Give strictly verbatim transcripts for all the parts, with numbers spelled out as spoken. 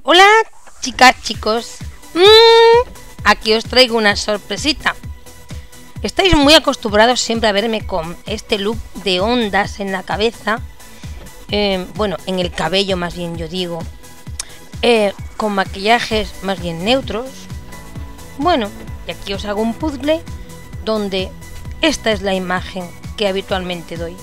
Hola, chicas, chicos. Mm, aquí os traigo una sorpresita. Estáis muy acostumbrados siempre a verme con este look de ondas en la cabeza. Eh, bueno, en el cabello más bien yo digo. Eh, con maquillajes más bien neutros. Bueno, y aquí os hago un puzzle donde esta es la imagen que habitualmente doy.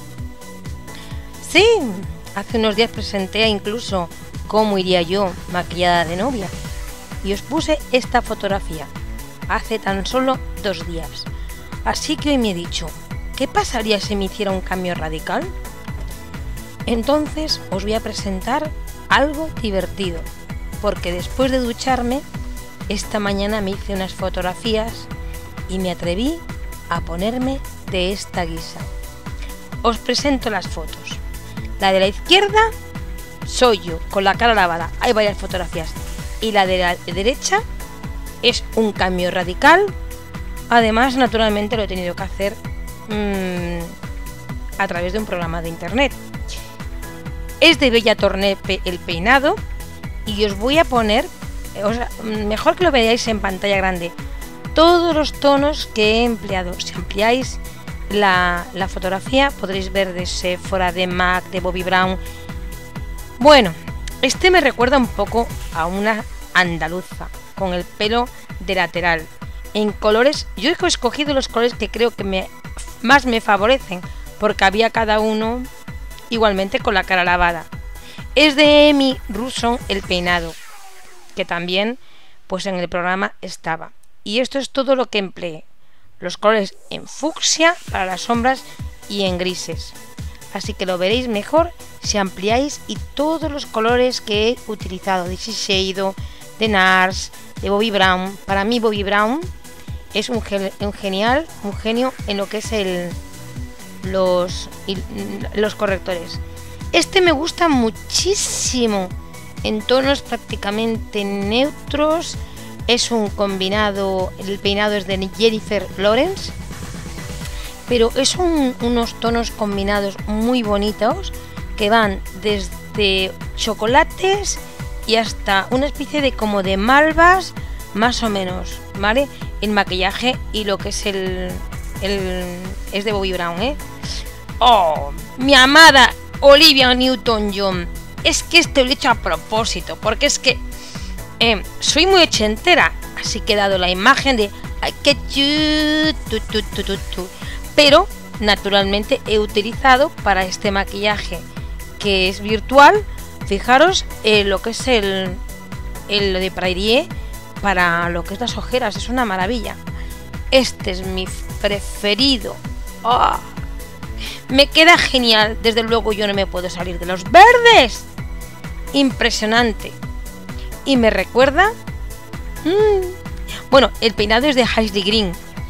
Sí, hace unos días presenté incluso cómo iría yo maquillada de novia. Y os puse esta fotografía hace tan solo dos días. Así que hoy me he dicho, ¿qué pasaría si me hiciera un cambio radical? Entonces os voy a presentar algo divertido, porque después de ducharme, esta mañana me hice unas fotografías y me atreví a ponerme de esta guisa. Os presento las fotos. La de la izquierda soy yo, con la cara lavada, hay varias fotografías. Y la de la derecha es un cambio radical. Además, naturalmente lo he tenido que hacer mmm, a través de un programa de internet. Es de Bella Torné el peinado. Y os voy a poner, o sea, mejor que lo veáis en pantalla grande, todos los tonos que he empleado. Si ampliáis la, la fotografía podréis ver de Sephora, de MAC, de Bobbi Brown. Bueno, este me recuerda un poco a una andaluza, con el pelo de lateral. En colores, yo he escogido los colores que creo que me, más me favorecen, porque había cada uno igualmente con la cara lavada. Es de Emi Russon el peinado, que también pues en el programa estaba. Y esto es todo lo que empleé. Los colores en fucsia para las sombras y en grises. Así que lo veréis mejor si ampliáis, y todos los colores que he utilizado de Shiseido, de NARS, de Bobbi Brown. Para mí Bobbi Brown es un, un genial, un genio en lo que es el los, los correctores. Este me gusta muchísimo, en tonos prácticamente neutros. Es un combinado, el peinado es de Jennifer Lawrence, pero es un, unos tonos combinados muy bonitos que van desde chocolates y hasta una especie de como de malvas, más o menos, ¿vale? El maquillaje y lo que es el, el es de Bobbi Brown, ¿eh? Oh, mi amada Olivia Newton-John. Es que este lo he hecho a propósito, porque es que eh, soy muy ochentera, así que he dado la imagen de I get you, tu, tu, tu, tu, tu. Pero naturalmente he utilizado para este maquillaje que es virtual, fijaros eh, lo que es el, el de Prairie para lo que es las ojeras, es una maravilla. Este es mi preferido. ¡Oh! Me queda genial. Desde luego yo no me puedo salir de los verdes. Impresionante. Y me recuerda mmm, bueno, el peinado es de Hailey Green,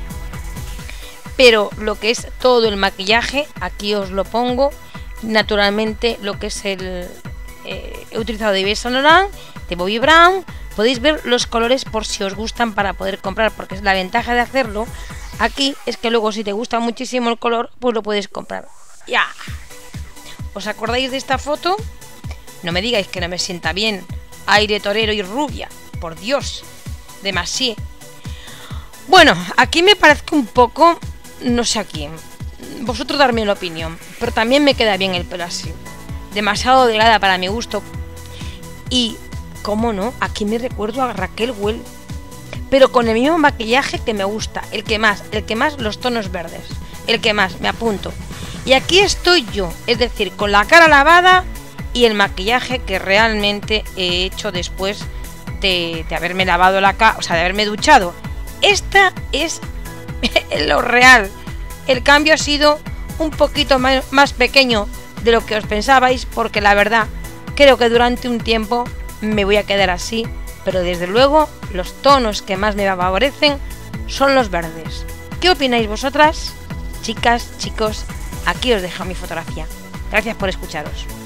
pero lo que es todo el maquillaje, aquí os lo pongo. Naturalmente lo que es el eh, he utilizado de Yves Saint Laurent, de Bobbi Brown. Podéis ver los colores por si os gustan para poder comprar, porque es la ventaja de hacerlo aquí, es que luego si te gusta muchísimo el color, pues lo puedes comprar. Ya. ¿Os acordáis de esta foto? No me digáis que no me sienta bien. Aire torero y rubia, por Dios, demasiado. Bueno, aquí me parezco un poco, no sé a quién. Vosotros darme la opinión, pero también me queda bien el pelo así, demasiado delgada para mi gusto. Y, cómo no, aquí me recuerdo a Raquel Well, pero con el mismo maquillaje que me gusta, el que más, el que más los tonos verdes, el que más, me apunto. Y aquí estoy yo, es decir, con la cara lavada y el maquillaje que realmente he hecho después de, de haberme lavado la cara, o sea, de haberme duchado. Esta es lo real. El cambio ha sido un poquito más, más pequeño de lo que os pensabais, porque la verdad creo que durante un tiempo me voy a quedar así, pero desde luego los tonos que más me favorecen son los verdes. ¿Qué opináis vosotras? Chicas, chicos, aquí os dejo mi fotografía. Gracias por escucharos.